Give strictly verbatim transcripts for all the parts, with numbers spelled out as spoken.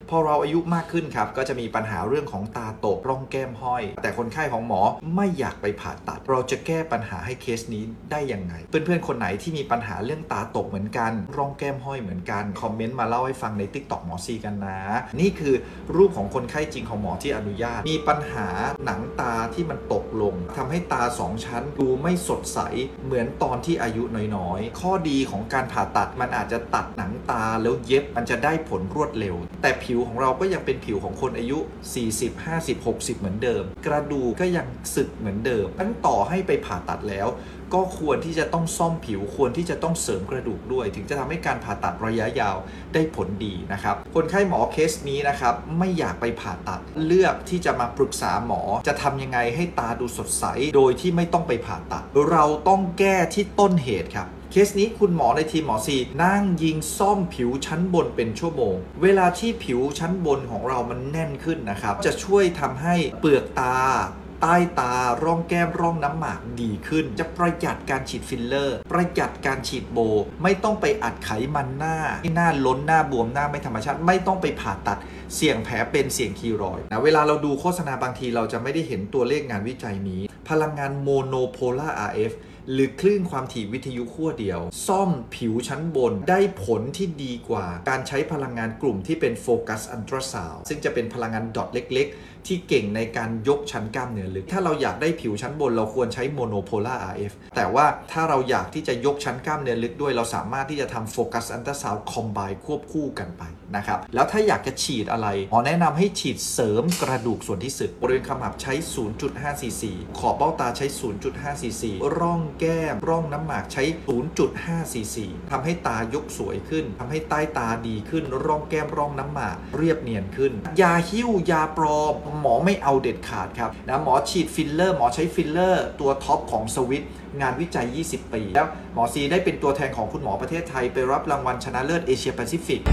พอเราอายุมากขึ้นครับก็จะมีปัญหาเรื่องของตาตกร่องแก้มห้อยแต่คนไข้ของหมอไม่อยากไปผ่าตัดเราจะแก้ปัญหาให้เคสนี้ได้ยังไงเพื่อนๆคนไหนที่มีปัญหาเรื่องตาตกเหมือนกันร่องแก้มห้อยเหมือนกันคอมเมนต์มาเล่าให้ฟังใน ติ๊กต็อก หมอซีกันนะนี่คือรูปของคนไข้จริงของหมอที่อนุญาตมีปัญหาหนังตาที่มันตกลงทำให้ตาสองชั้นดูไม่สดใสเหมือนตอนที่อายุน้อยๆข้อดีของการผ่าตัดมันอาจจะตัดหนังตาแล้วเย็บมันจะได้ผลรวดเร็วแต่ผิวของเราก็ยังเป็นผิวของคนอายุสี่สิบ ห้าสิบ หกสิบเหมือนเดิมกระดูกก็ยังสึกเหมือนเดิมตั้งต่อให้ไปผ่าตัดแล้วก็ควรที่จะต้องซ่อมผิวควรที่จะต้องเสริมกระดูกด้วยถึงจะทำให้การผ่าตัดระยะยาวได้ผลดีนะครับคนไข้หมอเคสนี้นะครับไม่อยากไปผ่าตัดเลือกที่จะมาปรึกษาหมอจะทำยังไงให้ตาดูสดใสโดยที่ไม่ต้องไปผ่าตัดเราต้องแก้ที่ต้นเหตุครับเคสนี้คุณหมอในทีมหมอซีนั่งยิงซ่อมผิวชั้นบนเป็นชั่วโมงเวลาที่ผิวชั้นบนของเรามันแน่นขึ้นนะครับจะช่วยทำให้เปลือกตาใต้ตาร่องแก้มร่องน้ำหมากดีขึ้นจะประหยัดการฉีดฟิลเลอร์ประหยัดการฉีดโบไม่ต้องไปอัดไขมันหน้าที่หน้าล้นหน้าบวมหน้าไม่ธรรมชาติไม่ต้องไปผ่าตัดเสี่ยงแผลเป็นเสี่ยงคีรอยด์นะเวลาเราดูโฆษณาบางทีเราจะไม่ได้เห็นตัวเลขงานวิจัยนี้พลังงานโมโนโพล่า อาร์ เอฟ หรือคลื่นความถี่วิทยุขั้วเดียวซ่อมผิวชั้นบนได้ผลที่ดีกว่าการใช้พลังงานกลุ่มที่เป็นโฟกัสอัลตราซาวด์ซึ่งจะเป็นพลังงานดอทเล็กๆที่เก่งในการยกชั้นกล้ามเนื้อลึกถ้าเราอยากได้ผิวชั้นบนเราควรใช้โมโนโพล่า อาร์ เอฟ แต่ว่าถ้าเราอยากที่จะยกชั้นกล้ามเนื้อลึกด้วยเราสามารถที่จะทำโฟกัสอัลตราซาวด์คอมไบน์ควบคู่กันไปนะครับแล้วถ้าอยากจะฉีดอะไรหมอแนะนำให้ฉีดเสริมกระดูกส่วนที่สึกบริเวณขมับใช้ ศูนย์จุดห้า ซีซี ขอบเบ้าตาใช้ ศูนย์จุดห้า ซีซี ร่องแก้มร่องน้ำหมากใช้ ศูนย์จุดห้า ซีซี ทำให้ตายกสวยขึ้นทำให้ใต้ตาดีขึ้นร่องแก้มร่องน้ำหมากเรียบเนียนขึ้นยาหิ้วยาปลอมหมอไม่เอาเด็ดขาดครับนะหมอฉีดฟิลเลอร์หมอใช้ฟิลเลอร์ตัวท็อปของสวิตงานวิจัยยี่สิบปีแล้วหมอซีได้เป็นตัวแทนของคุณหมอประเทศไทยไปรับรางวัลชนะเลิศเอเชียแปซิฟิก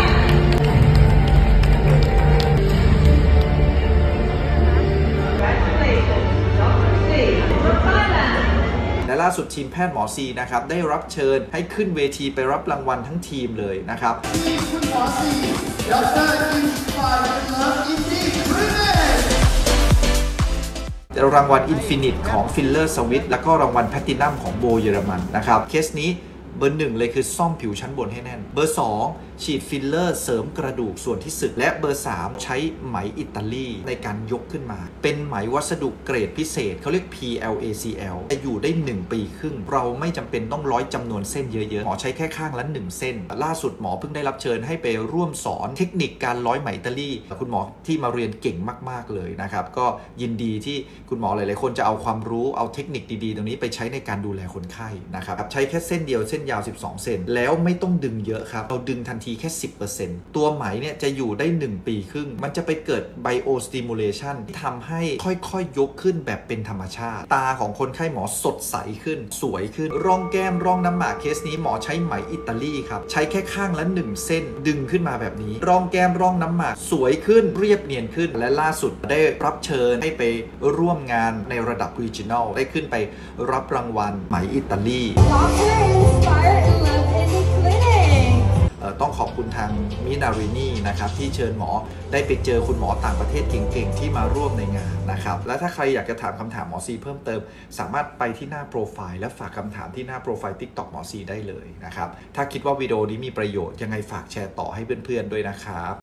และล่าสุดทีมแพทย์หมอซีนะครับได้รับเชิญให้ขึ้นเวทีไปรับรางวัลทั้งทีมเลยนะครับคุณหมอซีดร.อินสปายเลิฟอินดี้รางวัล Infinite ของ Filler Swiss แล้วก็รางวัล Platinum ของโบเยอรมันนะครับเคสนี้เบอร์หนึ่งเลยคือซ่อมผิวชั้นบนให้แน่นเบอร์สองฉีดฟิลเลอร์เสริมกระดูกส่วนที่สึกและเบอร์สามใช้ไหมอิตาลีในการยกขึ้นมาเป็นไหมวัสดุเกรดพิเศษเขาเรียก พี แอล เอ ซี แอล จะอยู่ได้หนึ่งปีครึ่งเราไม่จำเป็นต้องร้อยจำนวนเส้นเยอะๆหมอใช้แค่ข้างละหนึ่งเส้นล่าสุดหมอเพิ่งได้รับเชิญให้ไปร่วมสอนเทคนิคการร้อยไหมอิตาลีคุณหมอที่มาเรียนเก่งมากๆเลยนะครับก็ยินดีที่คุณหมอหลายๆคนจะเอาความรู้เอาเทคนิคดีๆตรงนี้ไปใช้ในการดูแลคนไข้นะครับใช้แค่เส้นเดียวเส้นยาวสิบสองเซนแล้วไม่ต้องดึงเยอะครับเราดึงทันทีแค่ สิบเปอร์เซ็นต์ ตัวไหมเนี่ยจะอยู่ได้หนึ่งปีครึ่งมันจะไปเกิดไบโอสติมูเลชันที่ทำให้ค่อยๆยกขึ้นแบบเป็นธรรมชาติตาของคนไข้หมอสดใสขึ้นสวยขึ้นร่องแก้มร่องน้ำหมากเคสนี้หมอใช้ไหมอิตาลีครับใช้แค่ข้างละหนึ่งเส้นดึงขึ้นมาแบบนี้ร่องแก้มร่องน้ำหมากสวยขึ้นเรียบเนียนขึ้นและล่าสุดได้รับเชิญให้ไปร่วมงานในระดับ Regional ได้ขึ้นไปรับรางวัลไหมอิตาลีต้องขอบคุณทางมินารินีนะครับที่เชิญหมอได้ไปเจอคุณหมอต่างประเทศเก่งๆที่มาร่วมในงานนะครับและถ้าใครอยากจะถามคำถามหมอซีเพิ่มเติมสามารถไปที่หน้าโปรไฟล์และฝากคำถามที่หน้าโปรไฟล์ ติ๊กต็อก หมอซีได้เลยนะครับถ้าคิดว่าวิดีโอนี้มีประโยชน์ยังไงฝากแชร์ต่อให้เพื่อนๆด้วยนะครับ